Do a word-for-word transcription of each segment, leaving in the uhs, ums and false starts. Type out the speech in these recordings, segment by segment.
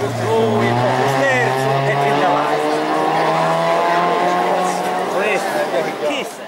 lui, poco scherzo e che ne vai. Chi sei?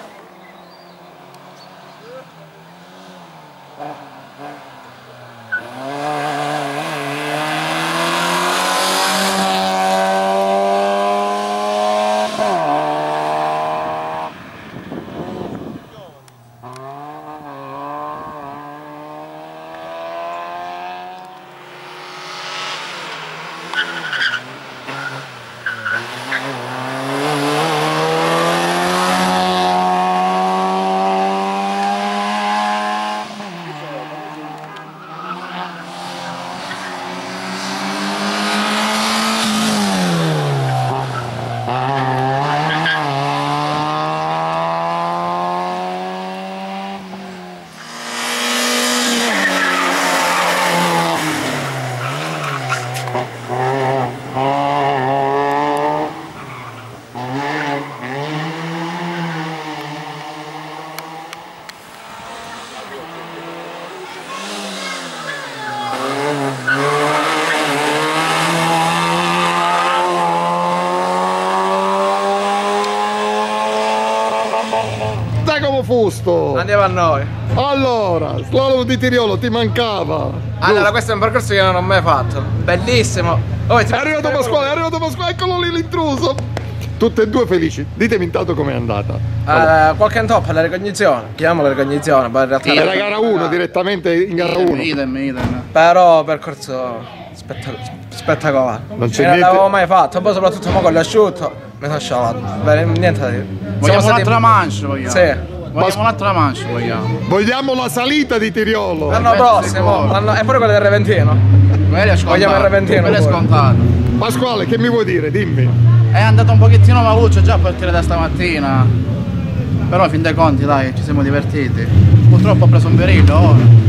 Dai come fusto! Andiamo a noi. Allora, slalom di Tiriolo, ti mancava. Allora, Giusto. questo è un percorso che io non ho mai fatto. Bellissimo. Oh, ti- È arrivato Pasquale, è arrivato Pasquale, eccolo lì l'intruso. Tutte e due felici. Ditemi intanto com'è andata. Eh, qualche intoppo alla ricognizione. Chiamiamola ricognizione, poi in realtà. Sì, era gara uno, direttamente in gara uno. Idem, idem. Però percorso spettac- spettacolare. Non c'è non niente- l'avevo mai fatto, poi soprattutto mo con l'asciutto mi sono sciavato. Bene, niente da dire. Siamo Vogliamo stati- un'altra mancia, vogliamo. Sì. Vogliamo un'altra mancia, vogliamo. Vogliamo la salita di Tiriolo. L'anno Questo prossimo, sicuro. l'anno- e pure quello del Reventino. Quello è scontato. Vogliamo il Reventino Quello è pure. scontato. Pasquale, che mi vuoi dire? Dimmi. È andato un pochettino maluccio già a partire da stamattina. Però a fin dei conti, dai, ci siamo divertiti. Purtroppo ho preso un berillo ora.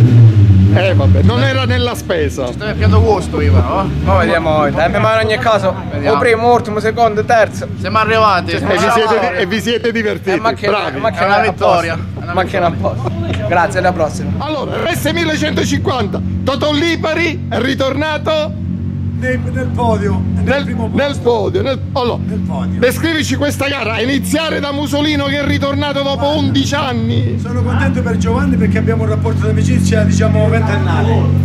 Eh vabbè, non era nella spesa. Stai pieno gusto io però. eh. Ma vediamo oggi. Eh, ma in ogni caso, Vediamo. o primo, ultimo, secondo, terzo. Siamo arrivati. E vi siete, e vi siete divertiti. È macchina, Bravi. è macchina È una a vittoria. posto. È una Macchina a posto. Grazie, alla prossima. Allora, R S millececentocinquanta, Totò Lipari è ritornato Nel, nel podio, nel, nel, primo posto. nel podio. Nel, allora, Nel podio. descrivici questa gara, a iniziare da Musolino che è ritornato dopo undici anni. Sono contento per Giovanni perché abbiamo un rapporto d'amicizia diciamo ventennale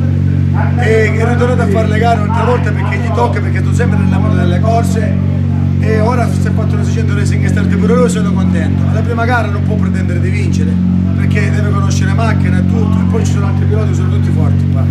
e è ritornato a fare le gare un'altra volta perché gli tocca, perché tu sempre nella moda delle corse e ora si è fatto una seicento Racing Start pure lui, sono contento. Alla prima gara non può pretendere di vincere perché deve conoscere macchina e tutto, e poi ci sono altri piloti, sono tutti forti qua.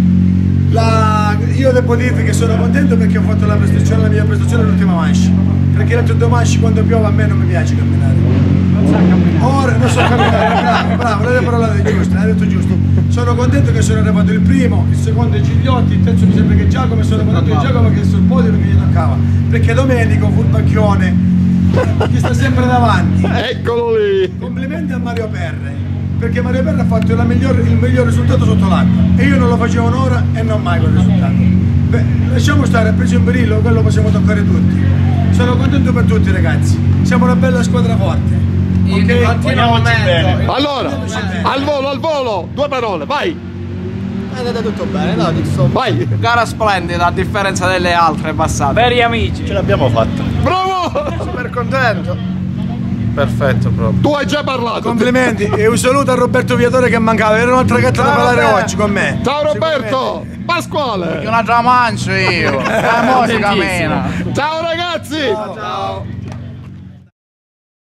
La... Io devo dirvi che sono contento perché ho fatto la prestazione, la mia prestazione l'ultima manche, perché le altre due manche quando piove a me non mi piace camminare. Non sa camminare. Ora non so camminare, bravo, bravo, lei ha parlato giusto, l'ha detto giusto. Sono contento che sono arrivato il primo, il secondo è Gigliotti, il terzo mi sembra che Giacomo, e sono contento di Giacomo che è sul podio perché gli toccava. Perché Domenico, furbacchione, che sta sempre davanti. Eccolo lì. Complimenti a Mario Perre, perché Mario Perre ha fatto la miglior, il miglior risultato sotto l'acqua e io non lo facevo un'ora e non mai quel risultato. Beh, lasciamo stare, ha preso un berillo, quello possiamo toccare tutti. Sono contento per tutti ragazzi, siamo una bella squadra forte. In Ok? continuo momento. Allora, al volo, al volo, due parole, vai, È andato tutto bene, no? Insomma. vai. Gara splendida a differenza delle altre passate. Veri amici. Ce l'abbiamo fatta. Bravo! Super contento. Perfetto proprio. Tu hai già parlato. Complimenti e un saluto a Roberto Viatore che mancava, era un'altra gatta da Ciao, parlare Roberto. oggi con me. Ciao Roberto! Pasquale! Un'altra mancia io. La musica mena. Ciao ragazzi! Ciao.